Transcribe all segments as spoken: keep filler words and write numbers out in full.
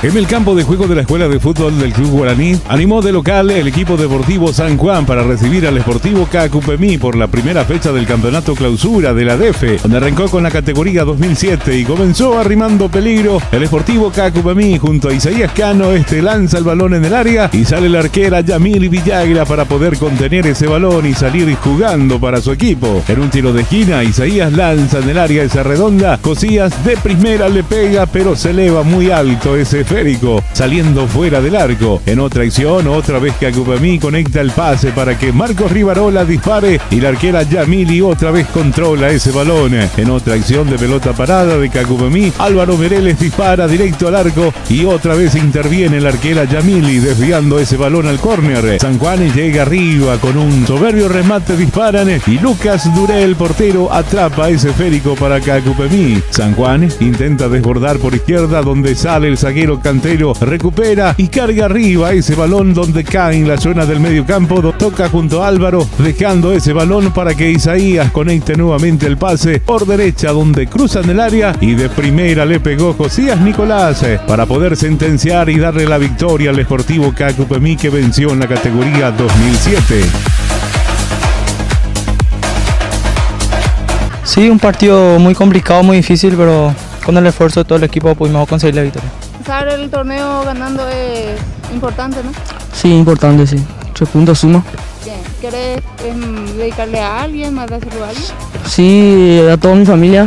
En el campo de juego de la Escuela de Fútbol del Club Guaraní, animó de local el equipo deportivo San Juan para recibir al Sportivo Cacupemí por la primera fecha del campeonato clausura de la D E F E, donde arrancó con la categoría dos mil siete y comenzó arrimando peligro. El Sportivo Cacupemí junto a Isaías Cano, este lanza el balón en el área y sale la arquera Yamili Villagra para poder contener ese balón y salir jugando para su equipo. En un tiro de esquina, Isaías lanza en el área esa redonda, Cosías de primera le pega pero se eleva muy alto ese esférico, saliendo fuera del arco. En otra acción, otra vez Cacupemí conecta el pase para que Marcos Rivarola dispare y la arquera Yamili otra vez controla ese balón. En otra acción de pelota parada de Cacupemí, Álvaro Mereles dispara directo al arco y otra vez interviene la arquera Yamili desviando ese balón al córner. San Juan llega arriba con un soberbio remate, disparan y Lucas Durel, portero, atrapa ese esférico para Cacupemí. San Juan intenta desbordar por izquierda donde sale el zaguero Cantero, recupera y carga arriba ese balón donde cae en la zona del medio campo, toca junto a Álvaro, dejando ese balón para que Isaías conecte nuevamente el pase por derecha donde cruzan el área y de primera le pegó Josías Nicolás para poder sentenciar y darle la victoria al Sportivo Cacupemí que venció en la categoría dos mil siete. Sí, un partido muy complicado, muy difícil, pero con el esfuerzo de todo el equipo pudimos conseguir la victoria. Empezar el torneo ganando es importante, ¿no? Sí, importante, sí. Tres puntos suma. Bien. ¿Querés eh, dedicarle a alguien, mandárselo a alguien? Sí, a toda mi familia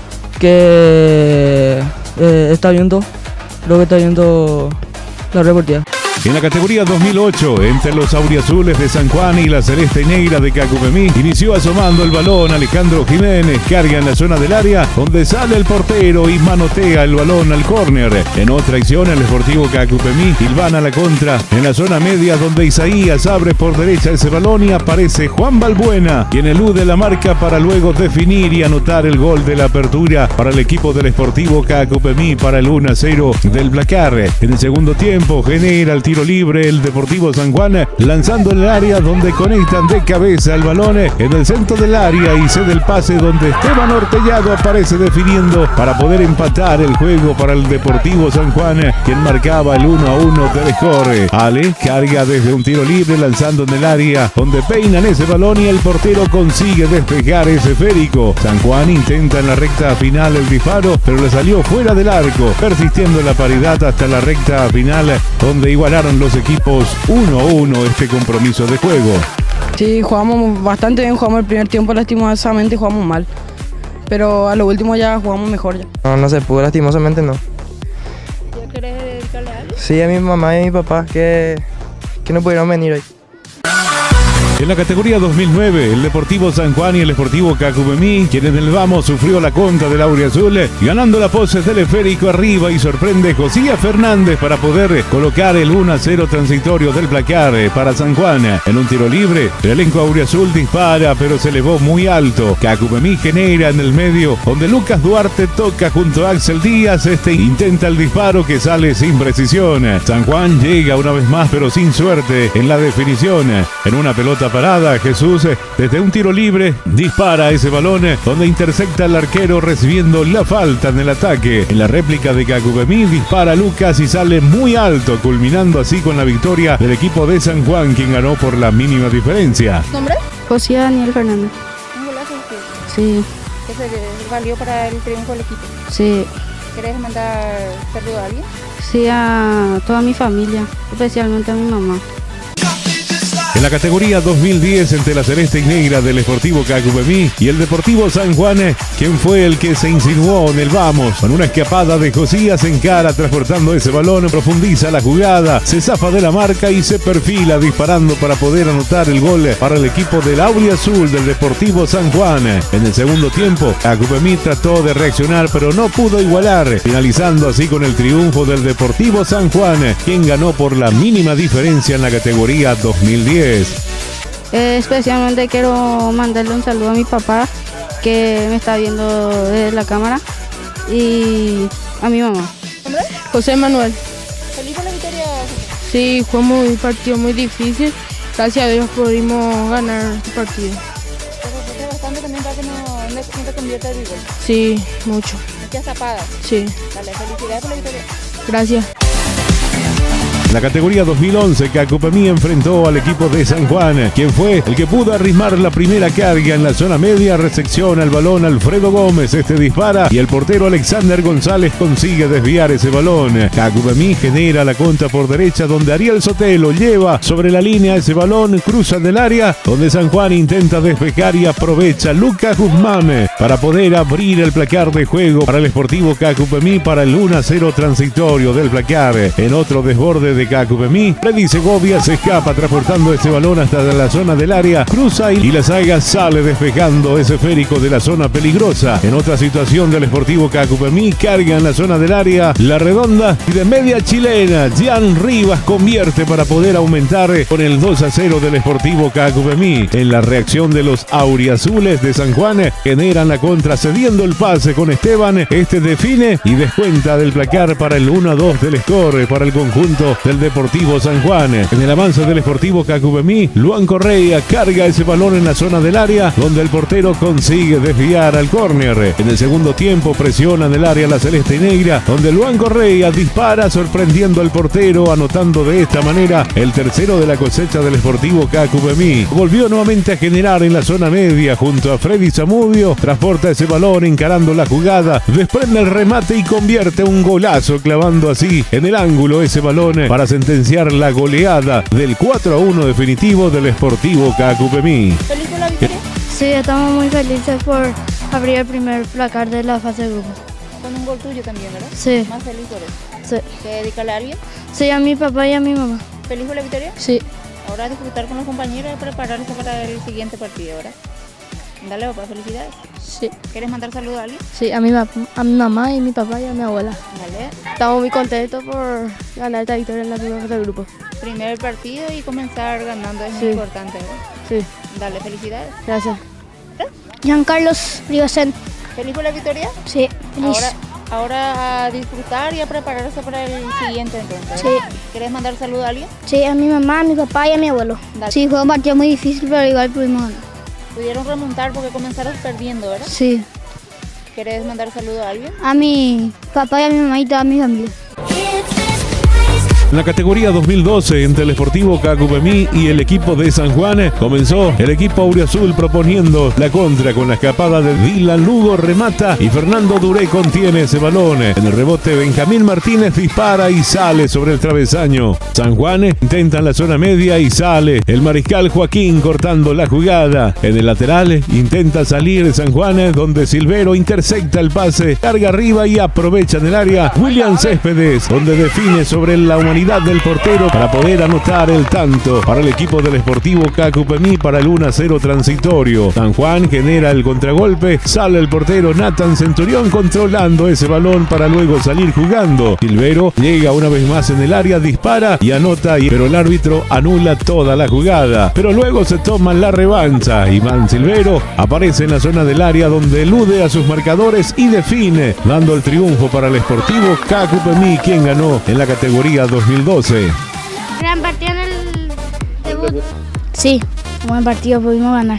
que eh, está viendo, creo que está viendo la reportera. En la categoría dos mil ocho, entre los auriazules de San Juan y la celeste negra de Cacupemí, inició asomando el balón Alejandro Jiménez, carga en la zona del área, donde sale el portero y manotea el balón al córner. En otra acción, el Sportivo Cacupemí hilvana la contra en la zona media, donde Isaías abre por derecha ese balón y aparece Juan Balbuena, quien elude la marca para luego definir y anotar el gol de la apertura para el equipo del Sportivo Cacupemí para el uno a cero del placar. En el segundo tiempo, genera el tiro libre el Deportivo San Juan, lanzando en el área donde conectan de cabeza el balón en el centro del área y cede el pase donde Esteban Ortellado aparece definiendo para poder empatar el juego para el Deportivo San Juan, quien marcaba el uno a uno de score. Ale carga desde un tiro libre lanzando en el área donde peinan ese balón y el portero consigue despejar ese esférico. San Juan intenta en la recta final el disparo pero le salió fuera del arco, persistiendo en la paridad hasta la recta final donde igualaron los equipos uno a uno este compromiso de juego. Sí, jugamos bastante bien, jugamos el primer tiempo, lastimosamente jugamos mal, pero a lo último ya jugamos mejor ya. No, no se pudo, lastimosamente no. ¿Ya querés dedicarle a alguien? Sí, a mi mamá y a mi papá que, que no pudieron venir hoy. En la categoría dos mil nueve, el Deportivo San Juan y el Sportivo Cacupemí, quien en el vamos sufrió la contra del auriazul, ganando la pose del esférico arriba y sorprende Josías Fernández para poder colocar el uno a cero transitorio del placar para San Juan. En un tiro libre, el elenco auriazul dispara pero se elevó muy alto. Cacupemí genera en el medio, donde Lucas Duarte toca junto a Axel Díaz, este intenta el disparo que sale sin precisión. San Juan llega una vez más pero sin suerte en la definición. En una pelota parada, Jesús desde un tiro libre dispara ese balón donde intersecta al arquero recibiendo la falta en el ataque. En la réplica de Cacupemí dispara Lucas y sale muy alto, culminando así con la victoria del equipo de San Juan, quien ganó por la mínima diferencia. ¿Nombre? José Daniel Fernández. ¿Un golazo? Sí, ¿Qué se valió para el triunfo del equipo? sí, ¿Querés mandar saludo a alguien? sí a toda mi familia, especialmente a mi mamá. En la categoría dos mil diez, entre la celeste y negra del Sportivo Cacupemí y el Deportivo San Juan, quien fue el que se insinuó en el vamos con una escapada de Josías en cara, transportando ese balón, profundiza la jugada, se zafa de la marca y se perfila disparando para poder anotar el gol para el equipo del auriazul del Deportivo San Juan. En el segundo tiempo, Cacupemí trató de reaccionar pero no pudo igualar, finalizando así con el triunfo del Deportivo San Juan, quien ganó por la mínima diferencia en la categoría dos mil diez. Eh, especialmente quiero mandarle un saludo a mi papá que me está viendo desde la cámara y a mi mamá. ¿Nombre? José Manuel. ¿Feliz por la victoria? Sí, jugamos un partido muy difícil, gracias a Dios pudimos ganar este partido. ¿Te esforzaste bastante también para que no, no te convierta el gol? Sí, mucho. ¿Ya tapada? Sí, Dale, felicidades por la victoria. gracias. En la categoría dos mil once, Cacupemí enfrentó al equipo de San Juan, quien fue el que pudo arrimar la primera carga en la zona media. Recepciona el balón Alfredo Gómez, este dispara y el portero Alexander González consigue desviar ese balón. Cacupemí genera la contra por derecha, donde Ariel Sotelo lleva sobre la línea ese balón, cruza del área, donde San Juan intenta despejar y aprovecha Lucas Guzmán para poder abrir el placar de juego para el Sportivo Cacupemí para el uno a cero transitorio del placar. En otro desborde de Cacupemí, Freddy Segovia se escapa transportando ese balón hasta la zona del área, cruza y la saga sale despejando ese esférico de la zona peligrosa. En otra situación del Sportivo Cacupemí, carga en la zona del área, la redonda y de media chilena, Jan Rivas convierte para poder aumentar con el dos a cero del Sportivo Cacupemí. En la reacción de los auriazules de San Juan, generan la contra cediendo el pase con Esteban, este define y descuenta del placar para el uno a dos del score para el conjunto del Deportivo San Juan. En el avance del Sportivo Cacupemí, Luan Correa carga ese balón en la zona del área, donde el portero consigue desviar al córner. En el segundo tiempo presionan el área la celeste y negra, donde Luan Correa dispara sorprendiendo al portero, anotando de esta manera el tercero de la cosecha del Sportivo Cacupemí. Volvió nuevamente a generar en la zona media junto a Freddy Zamudio, transporta ese balón encarando la jugada, desprende el remate y convierte un golazo, clavando así en el ángulo ese balón para sentenciar la goleada del cuatro a uno definitivo del Sportivo Cacupemí. ¿Feliz por la victoria? Sí, estamos muy felices por abrir el primer placar de la fase de grupos. Con un gol tuyo también, ¿verdad? Sí. Más feliz por eso. Sí. ¿Te dedicarle a alguien? Sí, a mi papá y a mi mamá. ¿Feliz por la victoria? Sí. Ahora disfrutar con los compañeros y prepararse para el siguiente partido, ¿verdad? Dale, papá, felicidades. Sí. ¿Quieres mandar saludos a alguien? Sí, a mi, a mi mamá y mi papá y a mi abuela. Dale. Estamos muy contentos por ganar esta victoria en la primera fase del grupo. Primer partido y comenzar ganando es Sí. muy importante, ¿verdad? Sí. Dale, felicidades. Gracias. Giancarlos Rigosen. ¿Feliz por la victoria? Sí, Ahora, ahora a disfrutar y a prepararse para el siguiente entonces. Sí. ¿verdad? ¿Quieres mandar saludos a alguien? Sí, a mi mamá, a mi papá y a mi abuelo. Dale. Sí, fue un partido muy difícil, pero igual pudimos ganar. Pudieron remontar porque comenzaron perdiendo, ¿verdad? Sí. ¿Quieres mandar saludos a alguien? A mi papá y a mi mamá y toda mi familia. En la categoría dos mil doce, entre el Sportivo Cacupemí y el equipo de San Juan, comenzó el equipo auriazul proponiendo la contra con la escapada de Dylan Lugo, remata y Fernando Duré contiene ese balón. En el rebote, Benjamín Martínez dispara y sale sobre el travesaño. San Juan intenta en la zona media y sale el mariscal Joaquín cortando la jugada. En el lateral intenta salir San Juan, donde Silvero intercepta el pase, carga arriba y aprovecha en el área William Céspedes, donde define sobre la humanidad del portero para poder anotar el tanto para el equipo del Sportivo Cacupemí para el uno a cero transitorio. San Juan genera el contragolpe, sale el portero Nathan Centurión controlando ese balón para luego salir jugando. Silvero llega una vez más en el área, dispara y anota, pero el árbitro anula toda la jugada. Pero luego se toma la revancha. Iván Silvero aparece en la zona del área donde elude a sus marcadores y define, dando el triunfo para el Sportivo Cacupemí, quien ganó en la categoría dos mil doce. Gran partido en el debut. Sí, buen partido, pudimos ganar.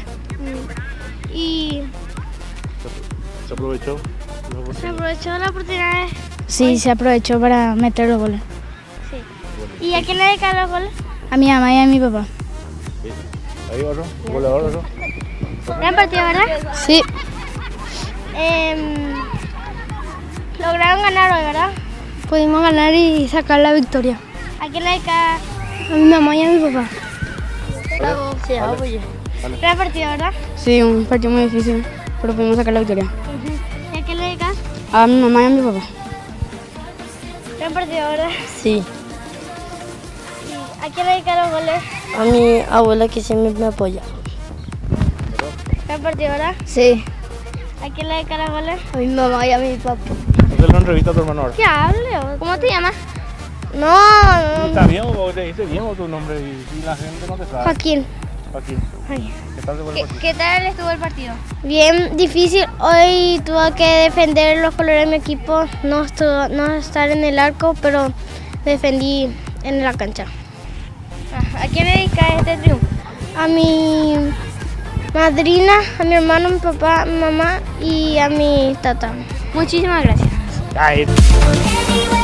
Y ¿Se aprovechó? se aprovechó la oportunidad. Sí, se aprovechó para meter los goles. Sí. ¿Y a quién le dedican los goles? A mi mamá y a mi papá. Ahí otro, goleador otro. Gran partido, ¿verdad? Sí. Em, lograron ganar hoy, ¿verdad? Pudimos ganar y sacar la victoria. ¿A quién le dedica? A mi mamá y a mi papá. Bravo. Sí, apoyo. Gran partido, ¿verdad? Sí, un partido muy difícil, pero pudimos sacar la victoria. ¿Y a quién le dedicas? A mi mamá y a mi papá. Gran partido, ¿verdad? Sí. ¿Y a quién le dedican los goles? A mi abuela que siempre me apoya. Gran partido, ¿verdad? Sí. ¿A quién le dedican los goles? A mi mamá y a mi papá. Hazle una entrevista a tu hermano ahora. ¿Qué hable? ¿Cómo te llamas? No, no. ¿Está bien o te dice bien o tu nombre y, y la gente no te sabe? Joaquín. Aquí. Ay. ¿Qué tal te fue el ¿Qué, partido? ¿Qué tal estuvo el partido? Bien difícil. Hoy tuve que defender los colores de mi equipo, no, estu- no estar en el arco, pero defendí en la cancha. ¿A quién le dedicas este triunfo? A mi madrina, a mi hermano, a mi papá, a mi mamá y a mi tata. Muchísimas gracias. Ay.